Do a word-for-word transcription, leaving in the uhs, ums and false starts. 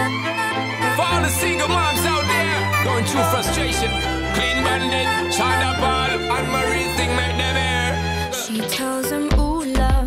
For all the single moms out there going through frustration, Clean Bandit, China Ball, and Marie thing make them air. She tells him, ooh, love,